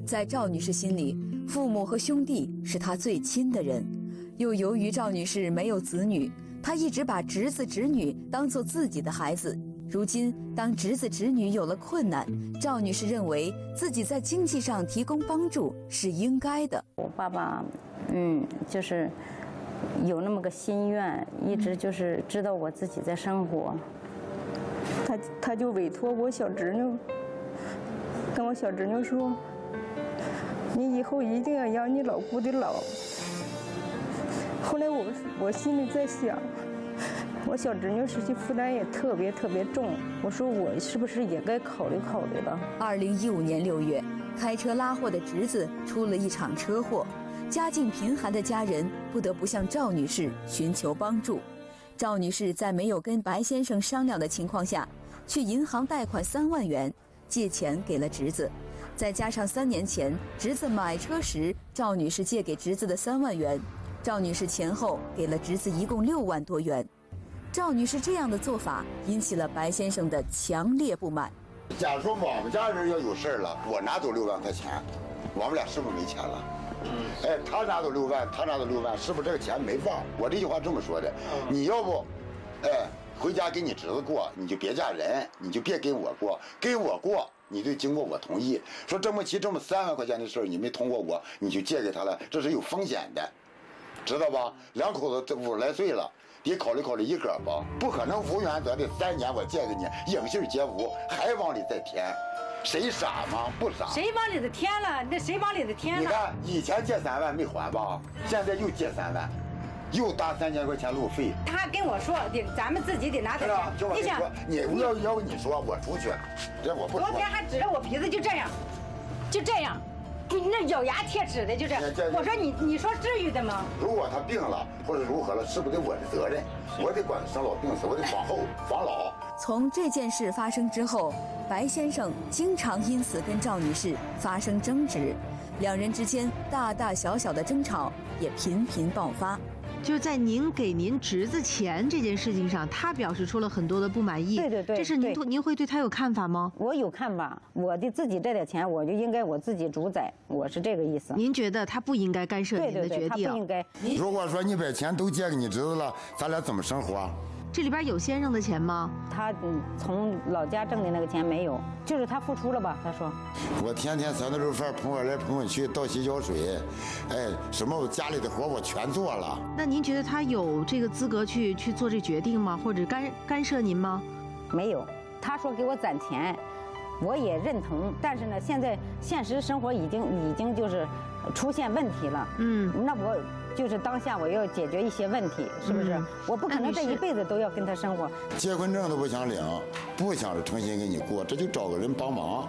在赵女士心里，父母和兄弟是她最亲的人。又由于赵女士没有子女，她一直把侄子侄女当作自己的孩子。如今，当侄子侄女有了困难，赵女士认为自己在经济上提供帮助是应该的。 我爸爸，就是有那么个心愿，一直就是知道我自己在生活。他就委托我小侄女，跟我小侄女说：“你以后一定要养你老姑的老。”后来我心里在想，我小侄女实际负担也特别重，我说我是不是也该考虑了。 2015年6月，开车拉货的侄子出了一场车祸，家境贫寒的家人不得不向赵女士寻求帮助。赵女士在没有跟白先生商量的情况下，去银行贷款3万元，借钱给了侄子，再加上3年前侄子买车时赵女士借给侄子的3万元，赵女士前后给了侄子一共6万多元。赵女士这样的做法引起了白先生的强烈不满。 假如说我们家人要有事了，我拿走6万块钱，我们俩是不是没钱了？他拿走6万，他拿走6万，是不是这个钱没放？我这句话这么说的，你要不，回家给你侄子过，你就别嫁人，你就别跟我过，跟我过你得经过我同意。说这么3万块钱的事你没通过我，你就借给他了，这是有风险的，知道吧？两口子50来岁了，得考虑一个吧，不可能无原则的3年我借给你，影杏皆无，还往里再添。谁傻吗？不傻。 谁往里头添了？那谁往里头添了？ 你看以前借3万没还吧，现在又借3万，又搭3000块钱路费。 他跟我说得，咱们自己得拿点钱。 你想，你要你说我出去，这我不说。 昨天还指着我鼻子就这样，那咬牙切齿的就这样。我说你说至于的吗？ 如果他病了或者如何了，是不是得我的责任？我得管他生老病死，我得防老。 从这件事发生之后，白先生经常因此跟赵女士发生争执，两人之间大大小小的争吵也频频爆发。 就是在您给您侄子钱这件事情上，他表示出了很多的不满意。 对， 这是您会对他有看法吗？ 我有看法，我的自己这点钱，我就应该我自己主宰，我是这个意思。 您觉得他不应该干涉您的决定？ 对，他不应该。 如果说你把钱都借给你侄子了，咱俩怎么生活？ 这里边有先生的钱吗？ 他从老家挣的那个钱没有，就是他付出了吧？他说， 我天天三顿肉饭，捧我来捧我去，倒洗脚水，什么我家里的活我全做了。 那您觉得他有这个资格去做这决定吗？或者干涉您吗？ 没有，他说给我攒钱，我也认同，但是呢，现在现实生活已经就是出现问题了。那我就是当下我要解决一些问题，是不是？我不可能这一辈子都要跟他生活。 结婚证都不想领，不想诚心给你过，这就找个人帮忙。